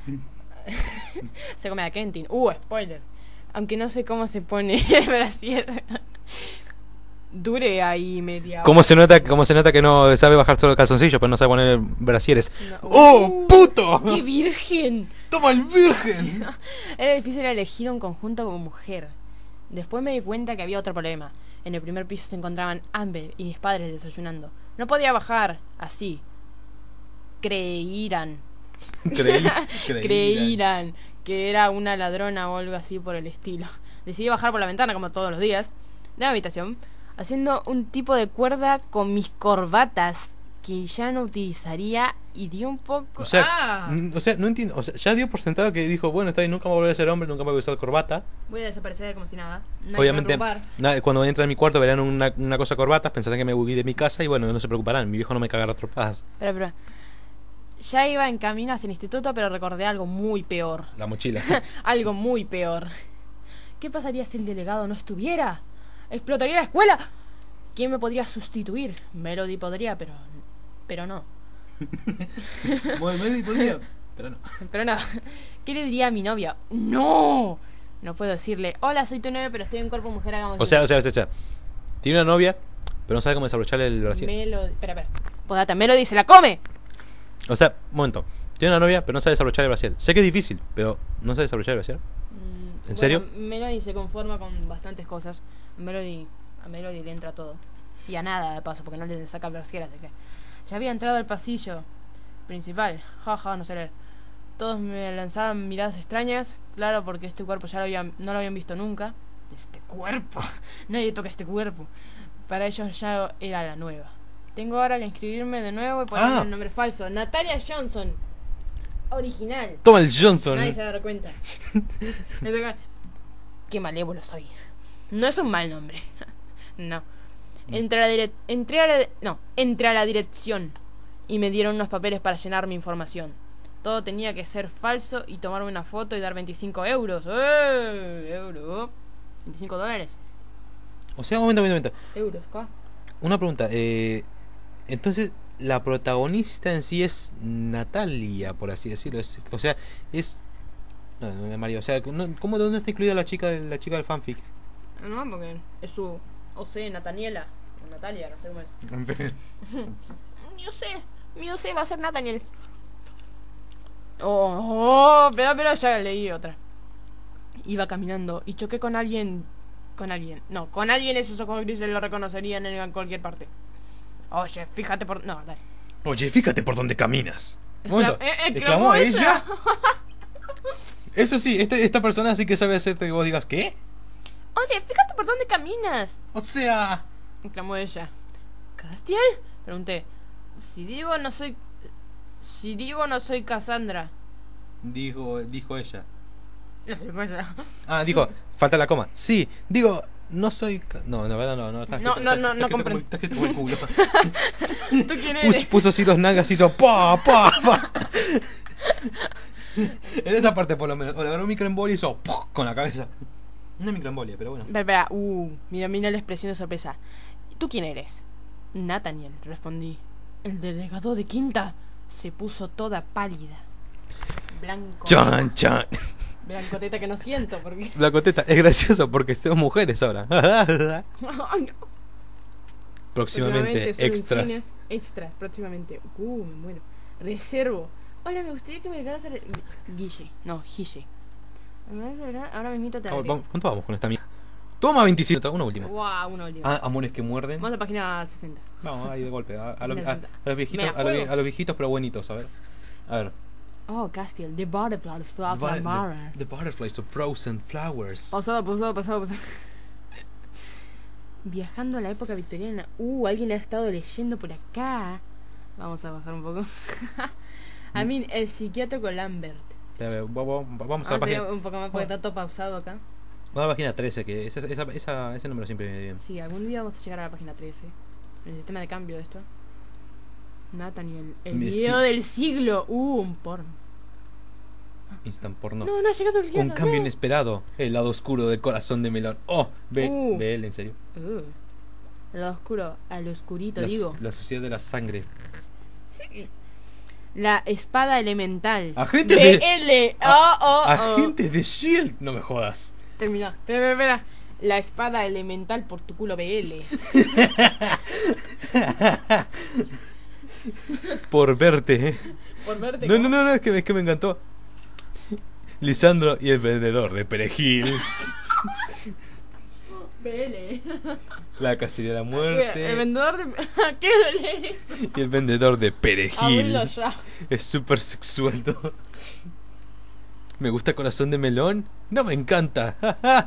Se come a Kentin. Uh, spoiler. Aunque no sé cómo se pone el brasier. Dure ahí media ¿Cómo hora. se nota, cómo se nota que no sabe bajar solo el calzoncillo, pero no sabe poner brasieres? No. ¡Oh, Uh, puto! ¡Qué virgen! ¡Toma el virgen! Era difícil elegir un conjunto como mujer. Después me di cuenta que había otro problema. En el primer piso se encontraban Amber y mis padres desayunando. No podía bajar así. Creíran. Creí, Creíran que era una ladrona o algo así por el estilo. Decidí bajar por la ventana como todos los días de la habitación, haciendo un tipo de cuerda con mis corbatas que ya no utilizaría y dio un poco... O sea, ¡Ah! n- o sea, no entiendo. O sea, ya dio por sentado que dijo, bueno, está bien, nunca me voy a volver a ser hombre, nunca me voy a usar corbata. Voy a desaparecer como si nada. Nadie me va a Obviamente, preocupar. na- cuando entren a mi cuarto verán una, una cosa corbatas, pensarán que me huí de mi casa y bueno, no se preocuparán, mi viejo no me cagará a trompadas. Espera, espera. Ya iba en camino hacia el instituto, pero recordé algo muy peor. La mochila. Algo muy peor. ¿Qué pasaría si el delegado no estuviera? ¿Explotaría la escuela? ¿Quién me podría sustituir? Melody podría, pero... Pero no. Bueno, Melody podría, pero no. Pero no. ¿Qué le diría a mi novia? ¡No! No puedo decirle, hola, soy tu novia, pero estoy en cuerpo mujer, hagamos... O sea, o sea, o sea, o sea, tiene una novia, pero no sabe cómo desabrocharle el brasier. Melody... Espera, espera. Podata, Melody se la come. O sea, un momento. Tiene una novia, pero no sabe desabrochar el brasier. Sé que es difícil, pero no sabe desabrochar el brasier. Mm, ¿En serio? Bueno, Melody se conforma con bastantes cosas. Melody, a Melody le entra todo. Y a nada de paso, porque no le saca brasiera, así que. Ya había entrado al pasillo principal. Jaja, ja, no sé leer. Todos me lanzaban miradas extrañas. Claro, porque este cuerpo ya lo habían, no lo habían visto nunca. Este cuerpo. Nadie toca este cuerpo. Para ellos ya era la nueva. Tengo ahora que inscribirme de nuevo y ponerme Ah. el nombre falso. Natalia Johnson. Original. Toma el Johnson. Nadie se va a dar cuenta. No se da- Qué malévolo soy. No es un mal nombre. No. Entré a la dire- entré a la no, entré a la dirección y me dieron unos papeles para llenar mi información. Todo tenía que ser falso y tomarme una foto y dar veinticinco euros. ¡Eh! Euro. veinticinco dólares. O sea, un momento, un momento. Euros, ¿qué? Una pregunta. Eh, entonces, la protagonista en sí es Natalia, por así decirlo. Es, o sea, es. No, no me mareé. O sea, no- ¿cómo dónde está incluida la chica, de- la chica del fanfic? No, porque es su. O sea, Nataniela. O Natalia, no sé cómo es. Yo sé, yo sé, va a ser Nathaniel. Oh, oh, pero, pero ya leí otra. Iba caminando y choqué con alguien. Con alguien. No, con alguien esos ojos grises lo reconocerían en cualquier parte. Oye, fíjate por. No, dale. Oye, fíjate por dónde caminas. Un momento. Eh, eh, ¿Exclamó exclamó ella. ella? Eso sí, este- esta persona sí que sabe hacerte que vos digas, ¿qué? Oye, fíjate por dónde caminas. O sea. Exclamó ella. ¿Castiel? Pregunté. Si digo no soy. Si digo no soy Cassandra. Dijo, dijo ella. No soy ella. Ah, dijo, falta la coma. Sí, digo, no soy. ca- No, la verdad no, no. está No, escrito- no, está- no, está no escrito comprendo. como- está escrito como el culo. ¿Tú quién Pus- eres? puso así dos nalgas y hizo pa, pa, pa. En esa parte por lo menos. O le agarró un microembolia y hizo ¡puf! Con la cabeza. Una microembolia, pero bueno. Espera, espera. Uh, mira, mira la expresión de sorpresa. ¿Tú quién eres? Nathaniel, respondí. El delegado de Quinta se puso toda pálida. Blanco. Chan, chan. Blancoteta que no siento porque. La coteta es gracioso porque tenemos mujeres ahora. Ay, no. Próximamente, solo en extras. cines. Extras, próximamente. Uh, me muero. Reservo. Hola, me gustaría que me regalas el... Guille. No, Gille. Ahora mismo te Ah, agrego. vamos- ¿Cuánto vamos con esta mierda? Toma veintisiete, una última. Wow, uno oliva. Ah, amores que muerden. Vamos a la página sesenta. Vamos, ahí de golpe. A, a los, a- sesenta. a los viejitos, Me la a, los, juego. a los viejitos, pero buenitos, a ver. A ver. Oh, Castiel. The Butterflies Fly The, Mara. the, the butterflies of frozen flowers. Pasado, pasado, pasado, pasado. Viajando a la época victoriana. Uh, alguien ha estado leyendo por acá. Vamos a bajar un poco. I mean, el psiquiátrico Lambert. A ver, va- va- vamos a la Vamos a ir página. un poco más porque está todo pausado acá. Vamos a la página trece, que esa, esa, esa- ese número siempre viene bien. Sí, algún día vamos a llegar a la página trece. El sistema de cambio de esto. Nathaniel, el Mi video esti- del siglo. Uh, un porno. Instant porno. No, no ha llegado el Un guión. cambio no. inesperado. El lado oscuro del corazón de melón. Oh, ve, Uh. ve él, en serio. Uh, el lado oscuro, al oscurito, La, digo. la sociedad de la sangre. La espada elemental. Agente B de- L. Oh, oh, oh. Agentes de Shield. No me jodas. Termina. Espera, espera, espera. La espada elemental por tu culo B L. Por verte. eh. Por verte. No, no, no, no, es que, es que me encantó. Lisandro y el vendedor de perejil. B L. La cacería de la El muerte. vendedor de. ¿Qué lees? Y el vendedor de perejil. Abrilo ya. Es súper sexual todo. ¿Me gusta corazón de melón? No me encanta.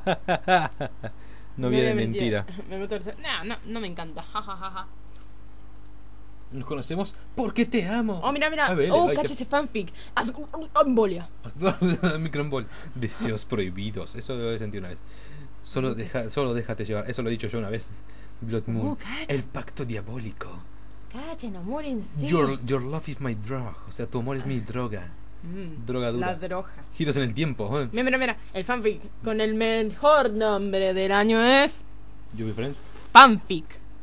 Novia de mentira. Me gusta el... No, no, no me encanta. Ja, ja, ja, ja. Nos conocemos porque te amo. Oh, mira, mira. A ver, Oh, hay cacha que- ese fanfic. Haz- Embolia. Microembol. Deseos prohibidos. Eso lo he sentido una vez. Solo, deja, solo déjate llevar. Eso lo he dicho yo una vez. Blood Moon. Oh, cacha. El pacto diabólico. Cacha, enamórense. Your, your love is my drug. O sea, tu amor es mi droga. Mm, Droga dura. La droga. Giros en el tiempo. ¿eh? Mira, mira, mira. El fanfic con el mejor nombre del año es. You be friends. Fanfic.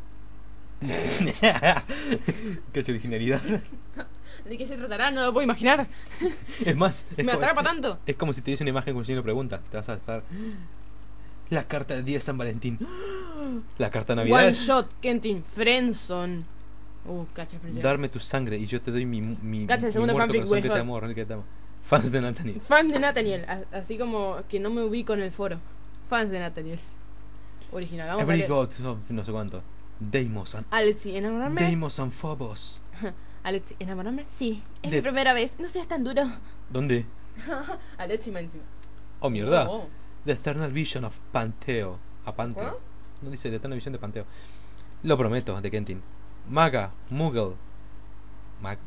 Qué originalidad. ¿De qué se tratará? No lo puedo imaginar. Es más, es Me como- atrapa tanto. Es como si te dice una imagen con signo de pregunta. Te vas a estar. La carta del día de San Valentín. La carta de Navidad. One shot, Kentin, Friendson. Uh, cacha, Friendson. Darme tu sangre y yo te doy mi. mi Cacha, el mi segundo muerto fanfic, corazón que güey. te amo, que te amo. Fans de Nathaniel. Fans de Nathaniel. a- Así como que no me ubico en el foro. Fans de Nathaniel. Original. Vamos a Every ver. god of no sé cuánto. Deimos and, Alexi, ¿enamorarme? Deimos and Phobos. Alexi, ¿enamorarme? Sí. Es De- mi primera vez. No seas tan duro. ¿Dónde? Alexi más encima. Oh, mierda. Oh. The Eternal Vision of Panteo. A Panteo. ¿Ah? No dice The Eternal Vision de Panteo. Lo prometo, de Kentin. Maga, Muggle. Mag.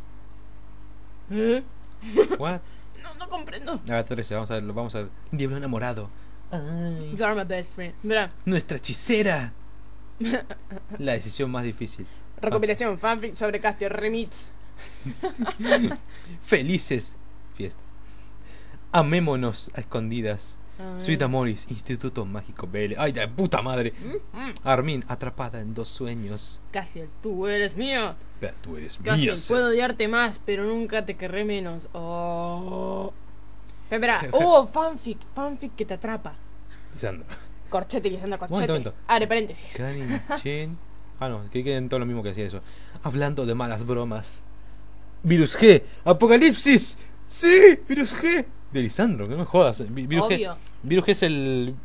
¿Eh? What? No, no comprendo. A ver, trece, vamos a ver, vamos a ver. Diablo enamorado. Ay, You are my best friend. Verá. nuestra hechicera. La decisión más difícil. Recopilación, fanfic sobre Castiel Remix. Felices fiestas. Amémonos a escondidas. A ver. Sweet Amoris, Instituto Mágico B L. Ay, de puta madre. Mm. Armin, atrapada en dos sueños. Castiel, tú eres mío. Pero tú eres Castiel, mía. Seth. puedo odiarte más, pero nunca te querré menos. Oh. Espera, espera. Oh, fanfic, fanfic que te atrapa. Lisandro. Corchete, Lisandro Corchete. Momento, momento. Abre paréntesis. Canin Chen. Ah, no, que queden todo lo mismo que hacía eso. Hablando de malas bromas. Virus G. Apocalipsis. Sí, Virus G. De Lisandro, que no me jodas. Vi- Virus Obvio. G. Virus G es el.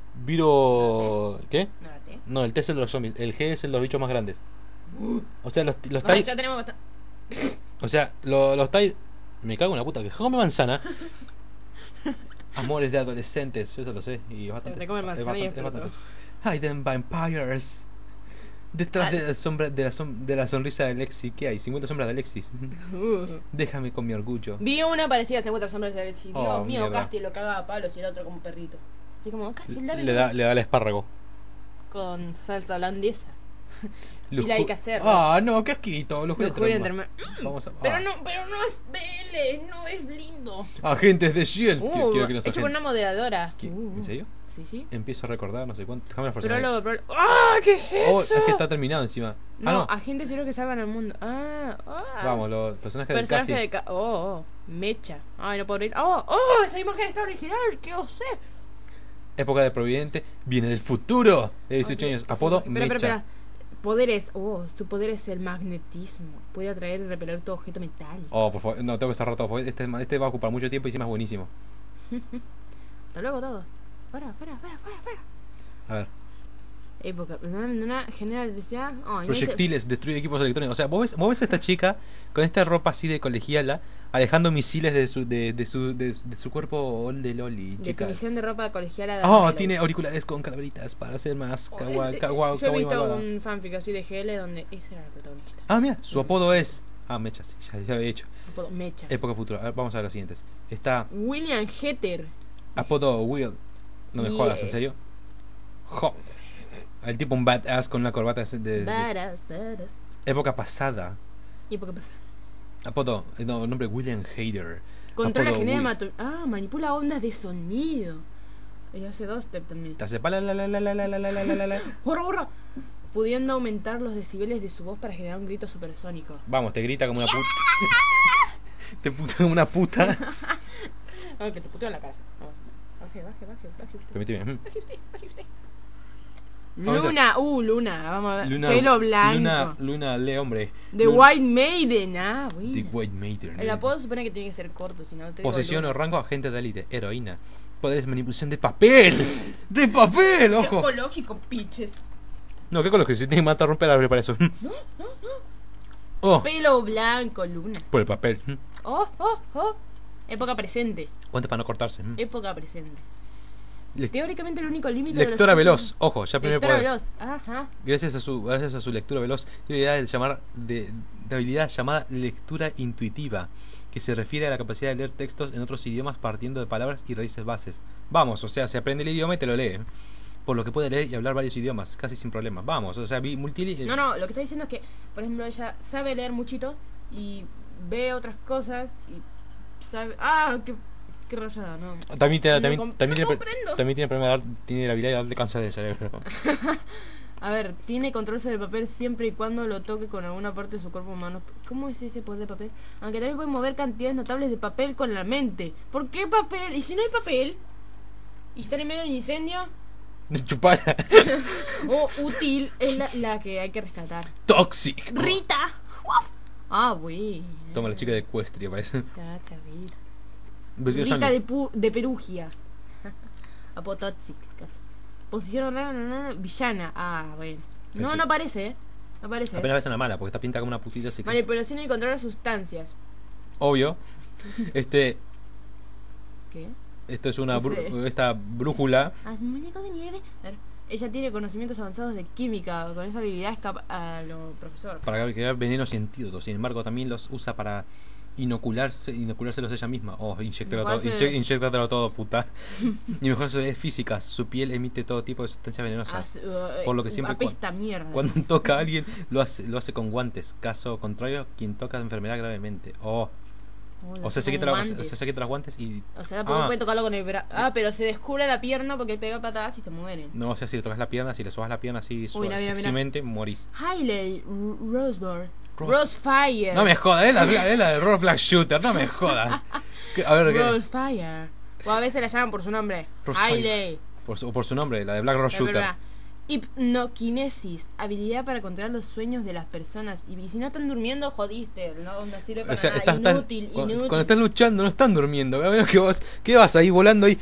Virus. ¿Qué? No la tengo. No, el T es el de los zombies. El G es el de los bichos más grandes. O sea, los, los Ah, Tai. ya tenemos bastante. O sea, lo- los Tai. Me cago en la puta, que come manzana. Amores de adolescentes, yo eso lo sé. Y bastante. Te comen manzana y explotó. Hidden Vampires. Detrás de la sombra de la, som- de la sonrisa de Alexis, ¿qué hay? cincuenta sombras de Alexis. Uh. Déjame con mi orgullo. Vi una parecida a cincuenta sombras de Alexi. Dios Oh, mío, mierda. Castiel lo cagaba a palos y el otro como un perrito. Así como, Castiel, dame Le da, le da el espárrago. con salsa holandesa. Luju- Y la hay que hacer. Ah, no, qué asquito. Lujuria Lujuria tremenda. entre- Vamos a. Pero ah. no, pero no es B L, no es lindo. Agentes de Shield. Uh, Quiero, quiero que nos hecho con agenten. una moderadora. ¿Qué? Uh, ¿En serio? Sí, sí. Empiezo a recordar, no sé cuánto. Déjame los personajes. Prólogo, prólogo. ¡Ah! ¿Qué es eso? Oh, es que está terminado encima. No, ah, no. agentes cero que salvan al mundo. Ah, ah. Vamos, los personajes del Personaje casting. de ca oh, oh, Mecha. Ay, no puedo abrir. Oh, oh, esa imagen está original. ¿Qué osé? Época de Providente. Viene del futuro. De dieciocho Ok, años. esa Apodo imagen. Espera, Mecha. espera, espera. Poderes. Oh, su poder es el magnetismo. Puede atraer y repeler todo objeto metálico. Oh, por favor. No, tengo que cerrar todo. Porque este, este va a ocupar mucho tiempo y encima es buenísimo. Hasta luego todo. Fuera, fuera, fuera, fuera, fuera. A ver. Época. Una general decía. Oh, Proyectiles, destruye equipos electrónicos. O sea, vos ves, vos ves a esta chica con esta ropa así de colegiala, alejando misiles de su, de, de su, de, de su cuerpo de loli, chica. Definición de ropa colegiala. de Oh, Halo. tiene auriculares con calaveritas para hacer más Oh, kawa, es- kawa, Yo he kawaii visto malvada. un fanfic así de G L donde ese era el protagonista. Ah, mira, su apodo es. Ah, Mecha, sí, ya, ya lo había dicho. Apodo Mecha. Época futura. A ver, vamos a ver los siguientes. Está William Hetter. apodo Will. No me Yeah. jodas, ¿en serio? Jo. El tipo un badass con una corbata de, de- de- Badass, badass. época pasada. ¿Y por qué pasa? Apodo, no, nombre William Hader. Controla, Apodo genera, Will. mato- ah, manipula ondas de sonido. Y hace dos step también. Te hace pa la la la la la la la la la la la. ¡Horror, horror! Pudiendo aumentar los decibeles de su voz para generar un grito supersónico. Vamos, te grita como una puta. Te puta como una puta. Ah, que te puteo en la cara. Vamos. Baje, baje, baje, baje usted. Permíteme. Baje usted, baje usted. Vamos a- Luna, uh, Luna, vamos a ver. Luna, Pelo blanco. Luna, Luna, le hombre. The Luna- White Maiden, ah, bueno. The White Maiden. El apodo supone que tiene que ser corto, si no te digo Posición o Luna. rango agente de élite. Heroína. Poderes de manipulación de papel. ¡De papel! ¡Ojo! Ecológico, pitches. No, ¿qué con los que se tienen que matar a romper la para eso? No, no, no. Oh, Pelo blanco, Luna. por el papel. Oh, oh, oh. Época presente. Cuenta para no cortarse. Época presente. Le- Teóricamente el único límite Lectora de los veloz. Ojo, ya primer Lectora poder. veloz. Ajá. Gracias a su gracias a su lectura veloz, tiene habilidad de llamar de, de habilidad llamada lectura intuitiva, que se refiere a la capacidad de leer textos en otros idiomas partiendo de palabras y raíces bases. Vamos, o sea, se aprende el idioma y te lo lee. Por lo que puede leer y hablar varios idiomas, casi sin problemas. Vamos, o sea, vi multi No, no, lo que está diciendo es que, por ejemplo, ella sabe leer muchito y ve otras cosas y sabe. ¡Ah! ¡Qué, qué rayada! No. También, te- No también, com- también, no tiene, comprendo. también tiene problema de dar- tiene la habilidad de darle cáncer de cerebro. A ver, tiene control sobre el papel siempre y cuando lo toque con alguna parte de su cuerpo humano. ¿Cómo es ese poder de papel? Aunque también puede mover cantidades notables de papel con la mente. ¿Por qué papel? ¿Y si no hay papel? ¿Y si están en medio de un incendio? Chupala. O útil es la, la que hay que rescatar. Toxic. ¡Rita! Ah, güey. Toma la chica de Equestria, parece. Cacha, Rita. Vertió Rita sangre. de, pu- de Perugia. Apotoxic. Posición rara, villana. Ah, bueno. No, no aparece, ¿eh? No aparece. Apenas ves una mala, porque está pinta como una putita así que... Manipulación y control de sustancias. Obvio. Este... ¿Qué? Esto es una... No sé. bru- esta brújula. Ah, muñeco de nieve. A ver, ella tiene conocimientos avanzados de química. Con esa habilidad escapa a lo profesor. Para crear venenos y antídotos. Sin embargo, también los usa para inocularse, inoculárselos ella misma. Oh, inyectártelo todo, parece- inye- inyéctatelo todo, puta. Y mejor es física. Su piel emite todo tipo de sustancias venenosas. As- uh, Por lo que siempre apesta mierda. Cuando toca a alguien, lo hace, lo hace con guantes. Caso contrario, quien toca de enfermedad gravemente. Oh, Oh, o los sea, se con quita, la- o guantes. sea, se quita los guantes y... O sea, tampoco Ah. puede tocarlo con el brazo. Ah, pero se descubre la pierna porque pega patadas y se mueren. No, o sea, si le tocas la pierna, si le sobas la pierna así Uy, suave, mira, mira, mira. sexymente, morís. Hailey R- Rosebar. Rose- Rosefire. No me jodas, es la, es la de Road Black Shooter, no me jodas. ¿Qué? A ver, ¿qué? Rosefire. O a veces la llaman por su nombre. Rosefire. Hailey. Por su, por su nombre, la de Black Road Bla, bla, Shooter. bla. Hipnoquinesis, habilidad para controlar los sueños de las personas. Y si no están durmiendo, jodiste. No, no sirve para O sea, nada. estás, estás- inútil, cuando, inútil. cuando estás luchando no están durmiendo. A menos que vos, ¿qué vas ahí volando ahí?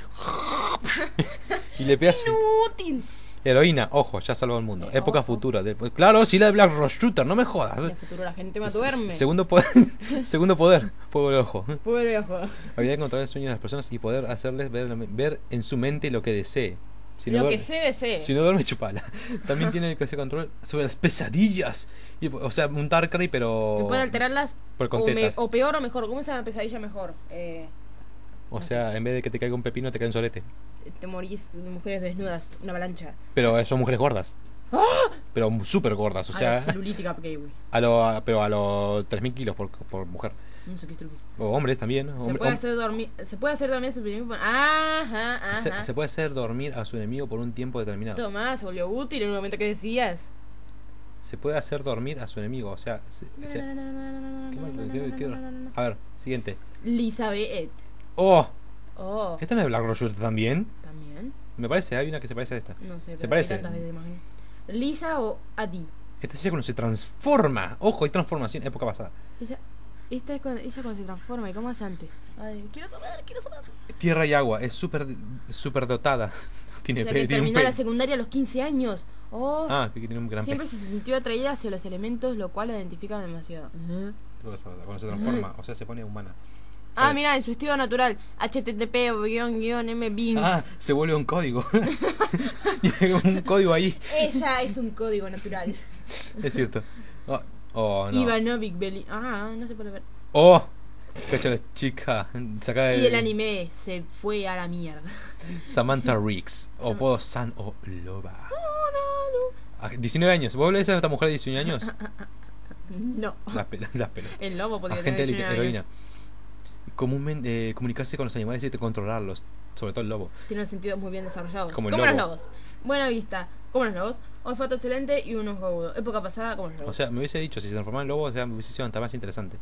Y le pegas Inútil. heroína, ojo, ya salvó el mundo. Eh, Época ojo. futura. de- claro, sí, la de Black Road Shooter, no me jodas. En el futuro la gente más Se- duerme. Segundo poder, segundo poder, fuego de ojo. Pobre ojo. Habilidad de controlar el sueño de las personas y poder hacerles ver, ver en su mente lo que desee. Si no Lo duerme, que sé desee. si no duerme, chupala. También tiene el que se control sobre las pesadillas. Y, o sea, un Darkrai, pero. Que puede alterarlas. Pero con o, me- tetas. o peor o mejor. ¿Cómo se llama pesadilla mejor? Eh, O sea, en vez de que te caiga un pepino, te cae un solete. te morís de mujeres desnudas. Una avalancha. Pero son mujeres gordas. Pero súper gordas, o A sea. la celulítica, porque, güey. A lo, a- pero a los tres mil kilos por, por mujer. No sé qué truqui. O hombres también. Se hombre- puede hom- hacer dormir. Se puede hacer dormir a su enemigo. Ajá, ajá. se, se puede hacer dormir a su enemigo por un tiempo determinado. Tomás, se volvió útil en un momento que decías. Se puede hacer dormir a su enemigo, o sea. se- se- qué mal- qué- qué- a ver, siguiente. Elizabeth. ¡Oh! Oh, ¿Esta no es de Black Road Shooter también? también. Me parece, hay una que se parece a esta. No sé, Se pero parece. hay tantas veces, imagino. Lisa o Adi. Esta es ella cuando se transforma. Ojo, hay transformación, época pasada. Ella, esta es cuando, ella cuando se transforma. ¿Y cómo hace antes? Ay, quiero saber, quiero saber. Tierra y agua, es súper súper dotada. Tiene, O sea, pe- que tiene un terminó la pe- secundaria a los quince años. Oh, Ah, que tiene un gran siempre pe- se sintió atraída hacia los elementos, lo cual la identifica demasiado. Ajá. Cuando se transforma, o sea, se pone humana. Ah, Eh. mira, en su estilo natural. H T T P guión guión M Bing. Ah, se vuelve un código. Tiene un código ahí. Ella es un código natural. Es cierto. Oh, oh, no. Ivanovic Belli. Ah, no se puede ver. Oh, cacha la chica. Saca de Y el anime se fue a la mierda. Samantha Riggs. O Sam- puedo San o Loba. Ah, diecinueve años. ¿Vos lees a esta mujer de diecinueve años? No. Las pelas. Las pelas. El lobo podría Agente tener élite, diecinueve heroína. años. Comúnmente eh, comunicarse con los animales y controlarlos. Sobre todo el lobo. Tiene sentidos muy bien desarrollados. Como Como, el los lobo. lobos. Buena vista. Como los lobos. Olfato excelente y un ojo agudo. Época pasada, como los lobos. O sea, me hubiese dicho, si se transformaba en lobo, o sea, me hubiese sido hasta más interesante.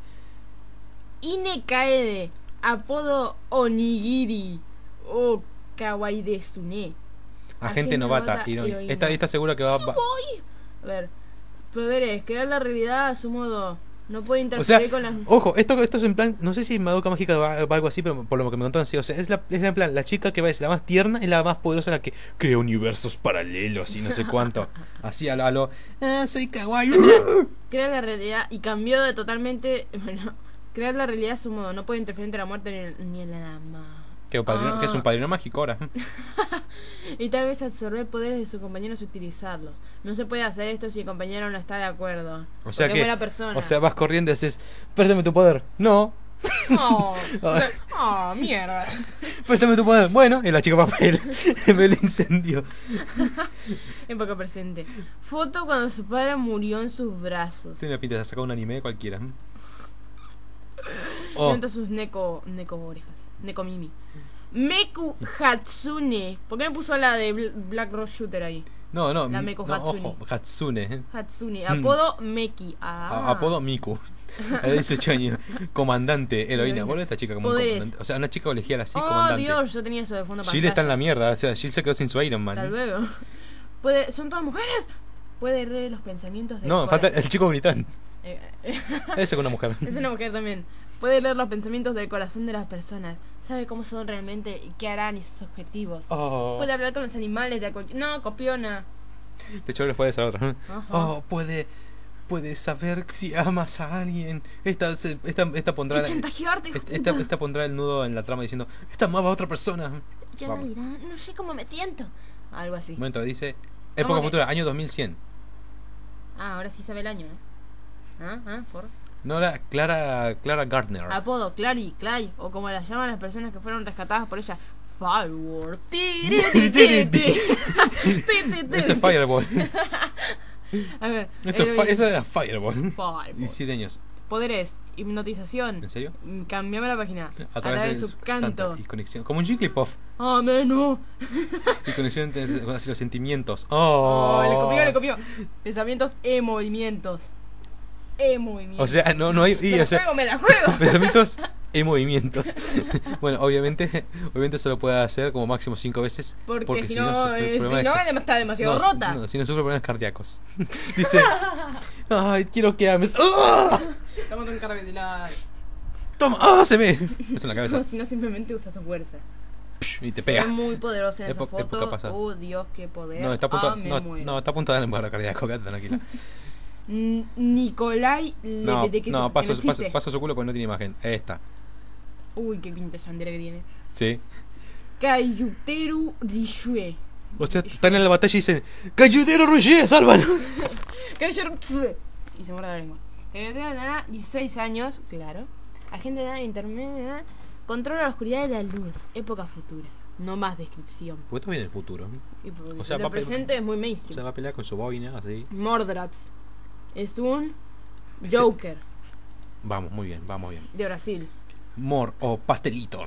Ine Kaede. Apodo Onigiri. O Kawaii Destune. Agente novata. novata, heroína. heroína. Esta, esta segura que va... va- A ver. Poderes. Crear la realidad a su modo. No puede O sea, interferir con las. ojo, esto, esto es en plan, no sé si Madoka Mágica va, va algo así, pero por lo que me contaron, sí, o sea, es, la, es en plan, la chica que va es la más tierna, es la más poderosa, la que crea universos paralelos y no sé cuánto. Así a lo, a lo ah, soy kawaii. Crear la realidad y cambió de totalmente. Bueno, crear la realidad a su modo. No puede interferir entre la muerte ni, el- ni en la dama. que, un padrino- Ah. que es un padrino mágico ahora. Y tal vez absorber poderes de sus compañeros y utilizarlos. No se puede hacer esto si el compañero no está de acuerdo. O sea porque que, es buena persona. o sea, vas corriendo y dices, préstame tu poder. No, Oh, oh, mierda. préstame tu poder. Bueno, y la chica papel ve el incendio. Época presente. Foto cuando su padre murió en sus brazos. Tiene pinta de sacar un anime de cualquiera. Oh, Levanta sus neko, neko orejas. Neko mimi. Meku Hatsune. ¿Por qué me puso la de Bl- Black Rose Shooter ahí? no, no, La mi- Meiko no, Hatsune. ojo, Hatsune. Hatsune. Apodo Meki. Ah. A- apodo Miku. A dieciocho años. Comandante, heroína. Heroína. ¿Cuál es esta chica como un Poderes. comandante? O sea, una chica colegial así, Oh, comandante. Dios, yo tenía eso de fondo Jill está en la mierda. O sea, Jill se quedó sin su Iron Man. Hasta luego. Puede, ¿son todas mujeres? Puede leer los pensamientos de No, falta el chico gritán. Eh, Ese con una mujer. es una mujer también. Puede leer los pensamientos del corazón de las personas. Sabe cómo son realmente y qué harán y sus objetivos. Oh. Puede hablar con los animales de cualquier... No, copiona. De hecho, les puede ser otra. Ajá. Oh, puede... Puede saber si amas a alguien. Esta, se- esta, esta pondrá... Y chantajearte, hijo de esta, puta. esta pondrá el nudo en la trama diciendo... Esta amaba a otra persona. Yo en Vamos. realidad no sé cómo me siento. Algo así. Un momento, dice... ¿Cómo Época que? futura, año dos mil cien. Ah, ahora sí sabe el año, ¿eh? Ah, ah, for. No era Clara, Clara Gardner. Apodo, Clary, Clay, o como la llaman las personas que fueron rescatadas por ella, Firework. Ti, ti, ti, ti, ti. Ti, ti, ti. Eso es Fireball. A ver, Esto es el- fi- eso era Fireball. Fireball. diecisiete años. Poderes, hipnotización. ¿En serio? Mm, Cambiame la página. A través, de su canto. Y conexión. Como un Jigglypuff. Ameno. Y conexión entre hacia los sentimientos. Oh, Oh. le copió, le copió. Pensamientos e movimientos. E movimientos. O sea, no, no hay. y, me la o sea, juego, me la juego. pensamientos y movimientos. Bueno, obviamente, obviamente solo puede hacer como máximo cinco veces. Porque, si no, sufre eh, si problemas no, ca- está demasiado no, rota. no, si no sufre problemas cardíacos. Dice, ay, quiero que ames. ¡Ah! Estamos en cara de Toma, ¡ah! Se ve. Eso en la cabeza. No, si no, simplemente usa su fuerza. Y te Es pega. muy poderosa en esa Época- época foto. pasada. Oh, Dios, qué poder. No, está a punto, ah, me no, muero. no, está a punto de darle un paro cardíaco, quédate tranquila. N- Nikolai No, Lebedev. no, paso, que no paso, existe. paso su culo porque no tiene imagen. Esta. Uy, qué pinta sandera que tiene. Sí. Kayuteru Rishue. O sea, están en la batalla y dicen, ¡Cayutero Roger, sálvanos! Kayuteru. Y se muerde la lengua. Kayuteru tendrá dieciséis años, claro. Agente de edad intermedia. Controla la oscuridad de la luz. Época futura. No más descripción. Porque esto viene en el futuro. Y porque O sea, lo va a pe- presente es muy O mainstream. sea, va a pelear con su boina, así. Mordrats. Es un Joker Vamos, muy bien, vamos bien. de Brasil. Mor o pastelito.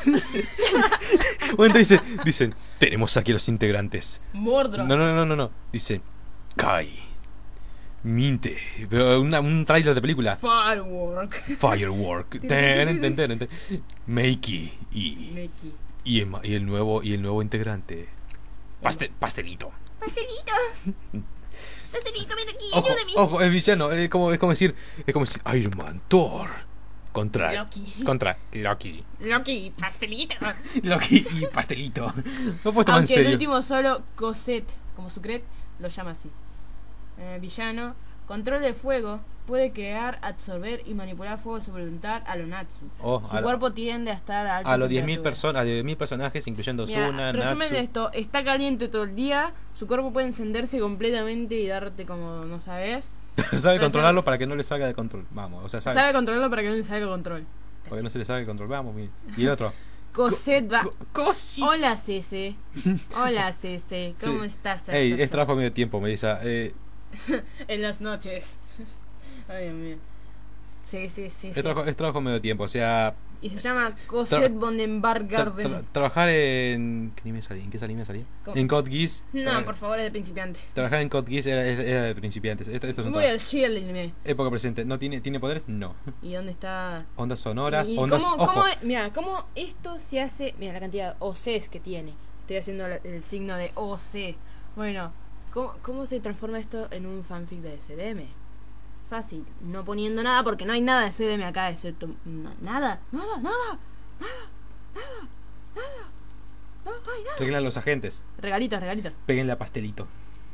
Bueno, dice, dicen, tenemos aquí a los integrantes. Mordrats. No, no, no, no, no. Dice, Kai, Minte, pero una- un trailer de película. Firework. Firework, ten, ten, ten, ten, Meiki y, Meki. y, el, ma- y el nuevo y el nuevo integrante. Pastel, pastelito. Pastelito. Pastelito, ven aquí, Ojo, ayúdame. ojo, es villano, es como, es como decir, es como decir Iron Man, Thor contra Loki. contra Loki. Loki, pastelito. Loki y pastelito. No puedo tomar en Aunque el serio. último solo, Cosette, como Sucret, lo llama así. Eh, villano. Control de fuego. Puede crear, absorber y manipular fuego de su voluntad a lo Natsu. Oh, Su a, la- cuerpo tiende a estar a alta a los diez mil temperatura. personas, a diez mil personajes, incluyendo Mira, Suna, resumen Natsu. de esto, está caliente todo el día, su cuerpo puede encenderse completamente y darte como no sabes. Sabe controlarlo para que no le salga de control. Vamos, o sea, sabe. Sabe controlarlo para que no le salga control. Para que no se le salga de control. Vamos, bien. Y el otro. Cosette va. Co- Cosi. Hola Cece. Hola Cece. ¿Cómo Sí. estás? Ey, Cece? es trabajo medio tiempo, me dice. Eh, En las noches. Ay, Dios mío. Sí, sí, sí. es, sí. trabajo, es trabajo medio tiempo, o sea. Y se llama Cosette Tra- Bondenberg tra- Garden. tra- trabajar en. ¿Qué anime salía? ¿En qué anime salía? ¿Cómo? En Code Geass. No, tra- por favor, es de principiante. Trabajar en Code Geass era, era de principiantes. Esto, esto es un Muy trabajo. al chill el anime. Época presente. ¿No tiene, tiene poderes? No. ¿Y dónde está? Ondas sonoras, ¿Y ondas. cómo, Ojo. cómo, mira, cómo esto se hace? Mira la cantidad de O Cs que tiene. Estoy haciendo la- el signo de O C. Bueno, ¿cómo, cómo se transforma esto en un fanfic de S D M? Fácil, no poniendo nada porque no hay nada de S D M acá, excepto na- nada, nada, nada, nada, nada, nada, no hay nada. Reglan los agentes. Regalitos, regalitos. Peguenle a pastelito.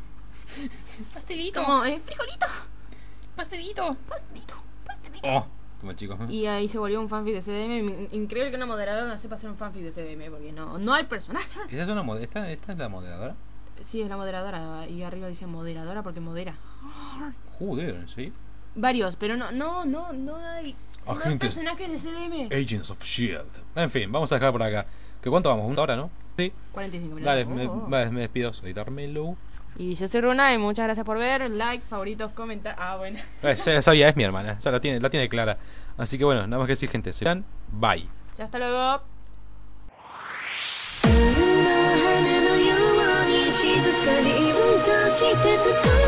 Pastelito. Como, eh, frijolito. Pastelito. Pastelito. Pastelito. Oh. Toma, chicos. Y ahí se volvió un fanfic de S D M. Increíble que una moderadora no sepa hacer un fanfic de S D M porque no, no hay personaje. ¿Esta es, una mod- esta, ¿Esta es la moderadora? Sí, es la moderadora. Y arriba dice moderadora porque modera. Joder, ¿sí? Varios, pero no, no, no, no hay. No hay Agentes. personajes de S D M. Agents of Shield. En fin, vamos a dejar por acá. ¿Qué cuánto vamos? ¿Una hora, no? Sí. cuarenta y cinco minutos. Dale, Oh, me, oh. vale, me despido. Soy Darmelo. Y yo soy Runa y muchas gracias por ver. Like, favoritos, comentar. Ah, bueno. Eh, se- sabía, es mi hermana. O sea, la tiene, la tiene clara. Así que bueno, nada más que decir, gente. Se vean. Bye. Ya hasta luego. 春の花のように静かに歌してた